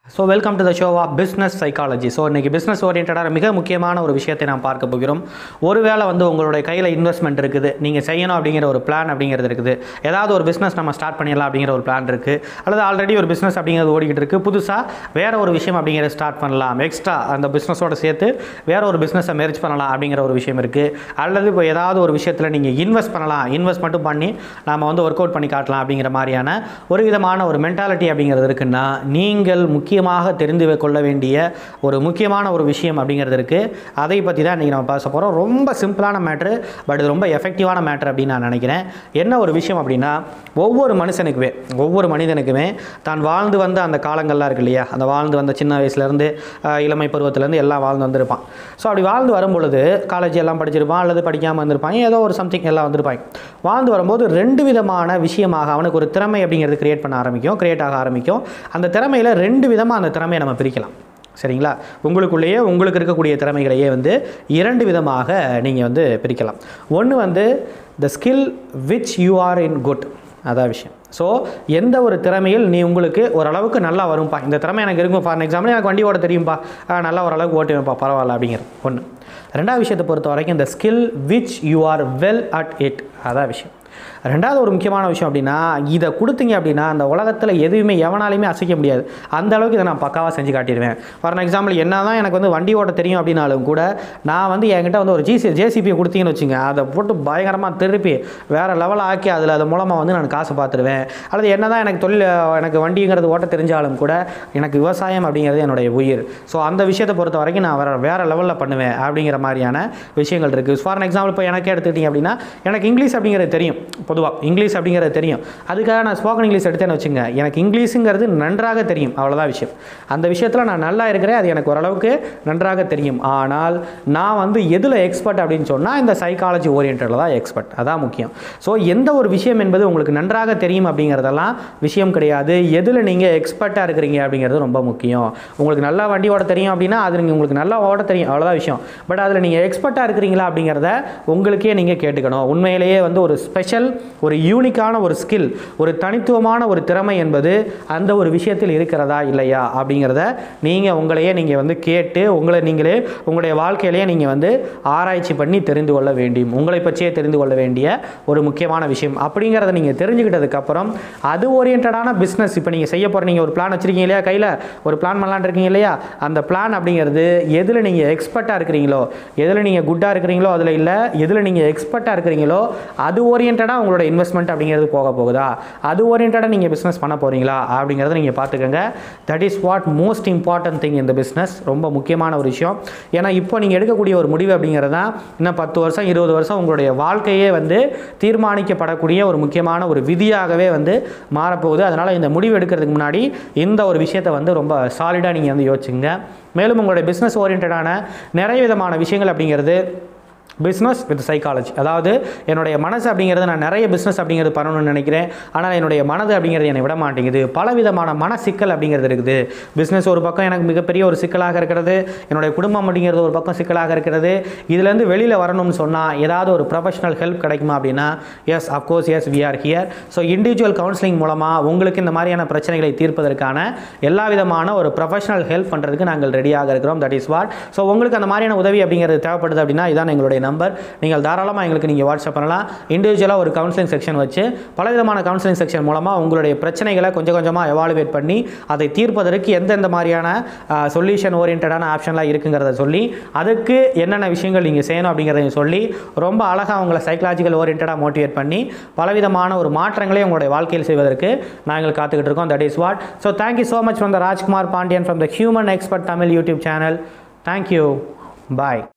So welcome to the show of business psychology. So இன்றைக்கி business ஓரியன்டான மிக முக்கியமான ஒரு விஷயத்தை நாம் பார்க்க போகிறோம். ஒருவேளை உங்களுடைய கையில் இன்வெஸ்ட்மெண்ட் இருக்குது, நீங்கள் செய்யணும் அப்படிங்கிற ஒரு பிளான் அப்படிங்கிறது இருக்குது. ஏதாவது ஒரு பிஸ்னஸ் நம்ம ஸ்டார்ட் பண்ணிடலாம் அப்படிங்கிற ஒரு பிளான் இருக்குது, அல்லது ஆல்ரெடி ஒரு பிஸ்னஸ் அப்படிங்கிறது ஓடிக்கிட்டு இருக்குது, புதுசாக வேறு ஒரு விஷயம் அப்படிங்கிறத ஸ்டார்ட் பண்ணலாம், எக்ஸ்ட்ரா அந்த பிஸ்னஸோடு சேர்த்து வேறு ஒரு பிஸ்னஸை மெர்ஜ் பண்ணலாம் அப்படிங்கிற ஒரு விஷயம் இருக்குது. அல்லது இப்போ ஏதாவது ஒரு விஷயத்தில் நீங்கள் இன்வெஸ்ட் பண்ணலாம், இன்வெஸ்ட் மட்டும் பண்ணி நாம் ஒர்க் அவுட் பண்ணி காட்டலாம் அப்படிங்கிற மாதிரியான ஒரு விதமான ஒரு மென்டாலிட்டி அப்படிங்கிறது இருக்குன்னா, நீங்கள் முக்கியமாக தெரிந்து கொள்ள வேண்டிய ஒரு முக்கியமான ஒரு விஷயம் அப்படிங்கிறது இருக்குது. அதை பற்றி தான் இன்றைக்கி நம்ம பேச போகிறோம். ரொம்ப சிம்பிளான மேட்ரு, பட் இது ரொம்ப எஃபெக்டிவான மேட்ரு அப்படின்னு நான் நினைக்கிறேன். என்ன ஒரு விஷயம் அப்படின்னா, ஒவ்வொரு மனிதனுக்குமே தான் வாழ்ந்து வந்த அந்த காலங்கள்லாம் இருக்கு இல்லையா, அந்த வாழ்ந்து வந்த சின்ன வயசுலேருந்து இளமை பருவத்திலேருந்து எல்லாம் வாழ்ந்து வந்திருப்பான். ஸோ அப்படி வாழ்ந்து வரும்பொழுது காலேஜ் எல்லாம் படிச்சிருப்பான், அல்லது படிக்காமல் வந்திருப்பாங்க, ஏதோ ஒரு சம்திங் எல்லாம் வந்திருப்பாங்க. வாழ்ந்து வரும்போது ரெண்டு விதமான விஷயமாக அவனுக்கு ஒரு திறமை அப்படிங்கிறது கிரியேட் ஆக ஆரம்பிக்கும். அந்த திறமையில் ரெண்டு விதமாக அந்த திறமையை நம்ம பிரிக்கலாம். சரிங்களா? உங்களுக்கு இருக்கக்கூடிய திறமைகளையே இரண்டு விதமாக நீங்கள் பிரிக்கலாம். ஒன்று the skill which you are in good, அதான் விஷயம். ஸோ எந்த ஒரு திறமையில் உங்களுக்கு ஓரளவுக்கு நல்லா வரும்பா, இந்த திறமை எனக்கு இருக்கும். ஃபார் எக்ஸாம்பிள், எனக்கு வண்டி ஓட்ட தெரியும்பா, நல்லா ஓரளவுக்கு ஓட்டுவேன்ப்பா, பரவாயில்ல அப்படிங்கிறது ஒன்று. ரெண்டாவது விஷயத்தை பொறுத்த வரைக்கும் இந்த skill which you are well at it, அதான் விஷயம். ரெண்டாவது ஒரு முக்கியமான விஷயம் அப்படின்னா, இதை கொடுத்தீங்க அப்படின்னா அந்த உலகத்தில் எதுவுமே எவனாலையுமே அசைக்க முடியாது. அந்த அளவுக்கு இதை நான் பக்காவாக செஞ்சு காட்டிடுவேன். ஃபார் எக்ஸாம்பிள், என்ன தான் எனக்கு வண்டி ஓட்ட தெரியும் அப்படின்னாலும் கூட நான் என்கிட்ட ஒரு ஜேசிபியை கொடுத்தீங்கன்னு வச்சுங்க, அதை போட்டு பயங்கரமாக திருப்பி வேறு லெவலில் ஆக்கி அது மூலமாக நான் காசு பார்த்துருவேன். அல்லது என்ன தான் எனக்கு வண்டிங்கிறது ஓட்ட தெரிஞ்சாலும் கூட எனக்கு விவசாயம் அப்படிங்கிறது என்னுடைய உயிர். ஸோ அந்த விஷயத்தை பொறுத்த வரைக்கும் நான் வேறு லெவலில் பண்ணுவேன் அப்படிங்கிற மாதிரியான விஷயங்கள் இருக்குது. ஃபார் எக்ஸாம்பிள், இப்போ எனக்கே எடுத்துக்கிட்டிங்க அப்படின்னா, எனக்கு இங்கிலீஷ் அப்படிங்கிறது தெரியும். பொதுவாக இங்கிலீஷ் அப்படிங்கிறது தெரியும். அதுக்காக நான் ஸ்போக்கன் இங்கிலீஷ் எடுத்தேன்னு வச்சுங்க, எனக்கு இங்கிலீஷுங்கிறது நன்றாக தெரியும், அவ்வளோதான் விஷயம். அந்த விஷயத்தில் நான் நல்லா இருக்கிறேன், அது எனக்கு ஓரளவுக்கு நன்றாக தெரியும். ஆனால் நான் எதில் எக்ஸ்பர்ட் அப்படின்னு சொன்னால் இந்த சைக்காலஜி ஓரியன்டில் தான் எக்ஸ்பர்ட், அதான் முக்கியம். ஸோ எந்த ஒரு விஷயம் என்பது உங்களுக்கு நன்றாக தெரியும் அப்படிங்கிறதெல்லாம் விஷயம் கிடையாது. எதில் நீங்கள் எக்ஸ்பர்ட்டாக இருக்கிறீங்க அப்படிங்கிறது ரொம்ப முக்கியம். உங்களுக்கு நல்லா வண்டி ஓட தெரியும் அப்படின்னா அது உங்களுக்கு நல்லா ஓட தெரியும், அவ்வளோதான் விஷயம். பட் அதில் நீங்கள் எக்ஸ்பர்ட்டாக இருக்கிறீங்களா அப்படிங்கிறத உங்களுக்கே நீங்கள் கேட்டுக்கணும். உண்மையிலேயே ஒரு ஸ்பெஷல், ஒரு யூனிக்கான ஒரு ஸ்கில், ஒரு தனித்துவமான ஒரு திறமை என்பது அந்த ஒரு விஷயத்தில் இருக்கிறதா இல்லையா அப்படிங்கிறத உங்களையே கேட்டு உங்களுடைய வாழ்க்கையிலேயே நீங்கள் ஆராய்ச்சி பண்ணி தெரிந்து கொள்ள வேண்டும். உங்களை பற்றியே தெரிந்து கொள்ள வேண்டிய ஒரு முக்கியமான விஷயம். அப்படிங்கிறத நீங்கள் தெரிஞ்சுக்கிட்டதுக்கப்புறம் அது ஓரியன்டான பிஸ்னஸ் இப்போ நீங்கள் செய்ய போகிற, நீங்கள் ஒரு பிளான் வச்சுருக்கீங்க இல்லையா, கையில் ஒரு பிளான் பண்ணலான்னு இருக்கீங்க இல்லையா, அந்த பிளான் அப்படிங்கிறது எதில் நீங்கள் எக்ஸ்பர்ட்டாக இருக்கிறீங்களோ, எதில் நீங்கள் குட்டாக இருக்கிறீங்களோ அதில் இல்லை, எதில் நீங்கள் எக்ஸ்பர்ட்டாக இருக்கிறீங்களோ அது ஓரியன்டாக உங்களோட இன்வெஸ்ட்மெண்ட் அப்படிங்கிறது போகுதா, அது ஓரியன்டாக நீங்கள் பிஸ்னஸ் பண்ண போகிறீங்களா அப்படிங்கிறத நீங்கள் பார்த்துக்கோங்க. That is what most important thing இந்த பிஸ்னஸ். ரொம்ப முக்கியமான ஒரு விஷயம். ஏன்னா இப்போ நீங்கள் எடுக்கக்கூடிய ஒரு முடிவு அப்படிங்கிறது தான் இன்னும் 10 வருஷம் 20 வருஷம் உங்களுடைய வாழ்க்கையே தீர்மானிக்கப்படக்கூடிய ஒரு முக்கியமான ஒரு விதியாகவே மாறப்போகுது. அதனால் இந்த முடிவு எடுக்கிறதுக்கு முன்னாடி இந்த ஒரு விஷயத்தை ரொம்ப சாலிடாக நீங்கள் யோசிச்சுங்க. மேலும் உங்களுடைய பிஸ்னஸ் ஓரியன்டான நிறைய விதமான விஷயங்கள் அப்படிங்கிறது பிஸ்னஸ் வித் சைக்காலஜி, அதாவது என்னுடைய மனசு அப்படிங்கிறது, நான் நிறைய பிஸ்னஸ் அப்படிங்கிறது பண்ணணும்னு நினைக்கிறேன், ஆனால் என்னுடைய மனது அப்படிங்கிறது என்னை விட மாட்டேங்குது. பலவிதமான மன சிக்கல் அப்படிங்கிறது இருக்குது. பிஸ்னஸ் ஒரு பக்கம் எனக்கு மிகப்பெரிய ஒரு சிக்கலாக இருக்கிறது, என்னுடைய குடும்பம் அப்படிங்கிறது ஒரு பக்கம் சிக்கலாக இருக்கிறது. இதுலேருந்து வெளியில் வரணும்னு சொன்னால் ஏதாவது ஒரு ப்ரொஃபஷனல் ஹெல்ப் கிடைக்குமா அப்படின்னா, yes, of course, yes, we are here. So individual counselling மூலமாக உங்களுக்கு இந்த மாதிரியான பிரச்சனைகளை தீர்ப்பதற்கான எல்லா விதமான ஒரு ப்ரொஃபஷனல் ஹெல்ப் பண்ணுறதுக்கு நாங்கள் ரெடியாக இருக்கிறோம். That is what. ஸோ உங்களுக்கு அந்த மாதிரியான உதவி அப்படிங்கிறது தேவைப்படுது அப்படின்னா இதான் எங்களுடைய நம்பர். நீங்கள் தாராளமாக எங்களுக்கு நீங்கள் வாட்ஸ்அப் பண்ணலாம். இண்டிவிஜுவலாக ஒரு கவுன்சிலிங் செக்ஷன் வச்சு பலவிதமான கவுன்சிலிங் செக்ஷன் மூலமாக உங்களுடைய பிரச்சனைகளை கொஞ்சம் கொஞ்சமாக எவாலுவேட் பண்ணி அதை தீர்ப்பதற்கு எந்தெந்த மாதிரியான சொல்யூஷன் ஓரியன்டான ஆப்ஷன்லாம் இருக்குங்கிறத சொல்லி அதுக்கு என்னென்ன விஷயங்கள் நீங்கள் செய்யணும் அப்படிங்கிறதையும் சொல்லி ரொம்ப அழகாக உங்களை சைக்காலஜிக்கல் ஓரியன்டாக மோட்டிவேட் பண்ணி பலவிதமான ஒரு மாற்றங்களை உங்களுடைய வாழ்க்கையில் செய்வதற்கு நாங்கள் காத்துக்கிட்டு இருக்கோம். That is what. So thank you so much from the Rajkumar Pandian from the human expert Tamil YouTube channel. Thank you. Bye.